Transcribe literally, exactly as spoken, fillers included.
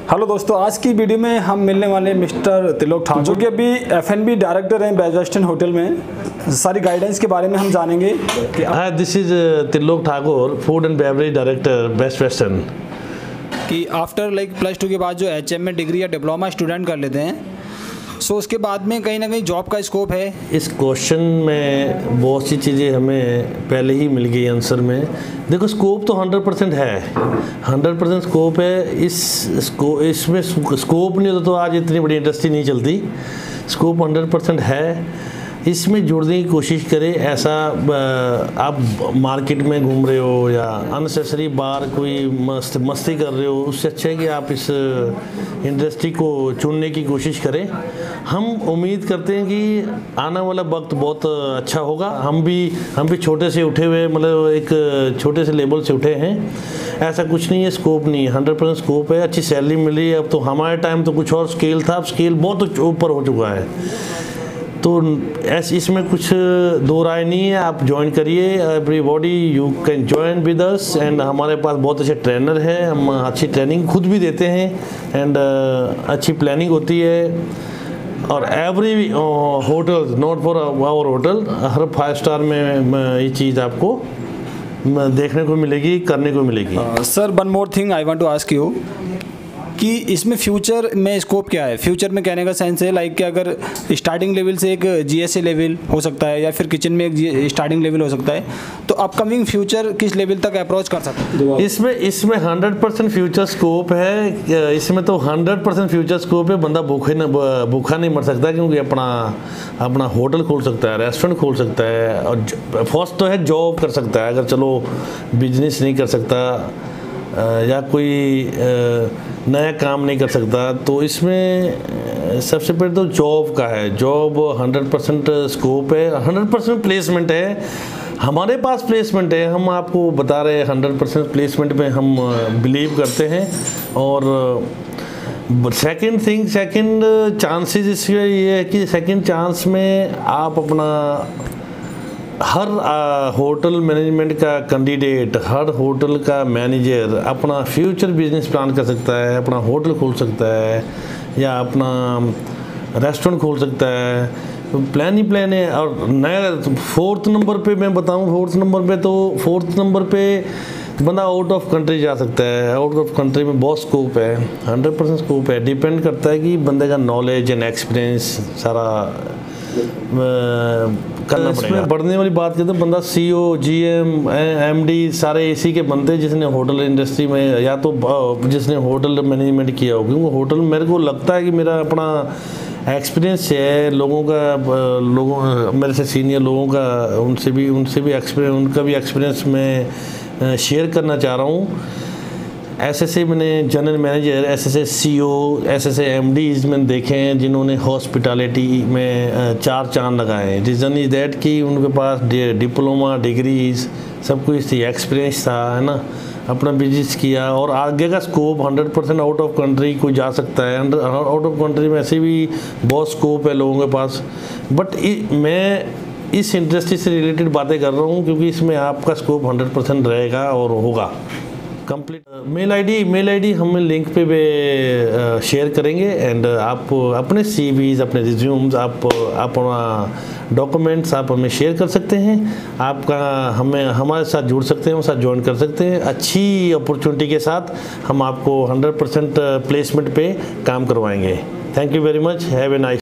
Hello दोस्तों, आज की वीडियो में हम मिलने वाले मिस्टर त्रिलोक ठाकुर, जो कि अभी एफ एन बी डायरेक्टर हैं बेस्ट वेस्टर्न होटल में। सारी गाइडेंस के बारे में हम जानेंगे कि हाँ, this is Trilok Thakur, food and beverage director Best Western. कि आफ्टर लाइक प्लस टू के बाद जो एच एम में डिग्री या डिप्लोमा स्टूडेंट कर लेते हैं, सो उसके बाद में कहीं ना कहीं जॉब का स्कोप है। इस क्वेश्चन में बहुत सी चीज़ें हमें पहले ही मिल गई आंसर में। देखो, स्कोप तो हंड्रेड परसेंट है, हंड्रेड परसेंट स्कोप है। इस स्को इसमें स्कोप नहीं होता तो आज इतनी बड़ी इंडस्ट्री नहीं चलती। स्कोप हंड्रेड परसेंट है, इसमें जुड़ने की कोशिश करें। ऐसा आप मार्केट में घूम रहे हो या अननेसेसरी बार कोई मस्त मस्ती कर रहे हो, उससे अच्छा है कि आप इस इंडस्ट्री को चुनने की कोशिश करें। हम उम्मीद करते हैं कि आने वाला वक्त बहुत अच्छा होगा। हम भी हम भी छोटे से उठे हुए, मतलब एक छोटे से लेवल से उठे हैं। ऐसा कुछ नहीं है, स्कोप नहीं है, हंड्रेड परसेंट स्कोप है। अच्छी सैलरी मिली है। अब तो हमारे टाइम तो कुछ और स्केल था, अब स्केल बहुत ऊपर हो चुका है। तो ऐसे इसमें कुछ दो राय नहीं है। आप ज्वाइन करिए, everybody you can join with us. And हमारे पास बहुत अच्छे ट्रेनर हैं, हम अच्छी ट्रेनिंग खुद भी देते हैं एंड uh, अच्छी प्लानिंग होती है। और every hotel, not for our hotel, हर फाइव स्टार में ये चीज़ आपको देखने को मिलेगी, करने को मिलेगी। Sir, one more thing I want to ask you कि इसमें फ्यूचर में स्कोप क्या है। फ्यूचर में कहने का सेंस है लाइक कि अगर स्टार्टिंग लेवल से एक जीएसए लेवल हो सकता है या फिर किचन में एक स्टार्टिंग लेवल हो सकता है, तो अपकमिंग फ्यूचर किस लेवल तक अप्रोच कर सकते हैं? इसमें इसमें हंड्रेड परसेंट फ्यूचर स्कोप है। इसमें तो हंड्रेड परसेंट फ्यूचर स्कोप है। बंदा भूखे न भूखा नहीं मर सकता, क्योंकि अपना अपना होटल खोल सकता है, रेस्टोरेंट खोल सकता है। और फर्स्ट तो है जॉब कर सकता है, अगर चलो बिजनेस नहीं कर सकता या कोई नया काम नहीं कर सकता, तो इसमें सबसे पहले तो जॉब का है। जॉब हंड्रेड परसेंट स्कोप है, हंड्रेड परसेंट प्लेसमेंट है। हमारे पास प्लेसमेंट है, हम आपको बता रहे हैं हंड्रेड परसेंट प्लेसमेंट में हम बिलीव करते हैं। और सेकंड थिंग, सेकंड चांसेस इसके ये है कि सेकंड चांस में आप अपना हर होटल मैनेजमेंट का कैंडिडेट, हर होटल का मैनेजर अपना फ्यूचर बिजनेस प्लान कर सकता है, अपना होटल खोल सकता है या अपना रेस्टोरेंट खोल सकता है। तो प्लान ही प्लान है। और नया फोर्थ नंबर पे मैं बताऊं, फोर्थ नंबर पे तो फोर्थ नंबर पे बंदा आउट ऑफ कंट्री जा सकता है। आउट ऑफ कंट्री में बहुत स्कोप है, हंड्रेड परसेंट स्कोप है। डिपेंड करता है कि बंदे का नॉलेज एंड एक्सपीरियंस सारा करना पड़ेगा। बढ़ने वाली बात करते हैं, बंदा सीईओ, जीएम, एमडी सारे इसी के बनते हैं जिसने होटल इंडस्ट्री में या तो जिसने होटल मैनेजमेंट किया हो। क्योंकि होटल मेरे को लगता है कि मेरा अपना एक्सपीरियंस है, लोगों का लोगों मेरे से सीनियर लोगों का उनसे भी उनसे भी एक्सपीरियंस उनका भी एक्सपीरियंस मैं शेयर करना चाह रहा हूँ। ऐसे ऐसे मैंने जनरल मैनेजर, ऐसे ऐसे सीईओ, ऐसे ऐसे एमडीज मैंने देखे हैं जिन्होंने हॉस्पिटैलिटी में चार चांद लगाए हैं। रीज़न इज़ दैट कि उनके पास डिप्लोमा, डिग्रीज सब कुछ थी, एक्सपीरियंस था, है ना, अपना बिजनेस किया। और आगे का scope hundred percent out of country कोई जा सकता है। आउट ऑफ कंट्री में ऐसे भी बहुत स्कोप है लोगों के पास। बट मैं इस इंडस्ट्री से रिलेटेड बातें कर रहा हूँ क्योंकि इसमें आपका स्कोप हंड्रेड परसेंट रहेगा और होगा complete. Mail ID mail ID हम लिंक पे भी शेयर करेंगे। एंड आप अपने सीवीज, अपने रिज्यूम्स, आप अपना डॉक्यूमेंट्स आप हमें शेयर कर सकते हैं। आपका हमें हमारे साथ जुड़ सकते हैं, हमारे साथ ज्वाइन कर सकते हैं। अच्छी अपॉर्चुनिटी के साथ हम आपको हंड्रेड परसेंट प्लेसमेंट पे काम करवाएंगे। Thank you very much, have a nice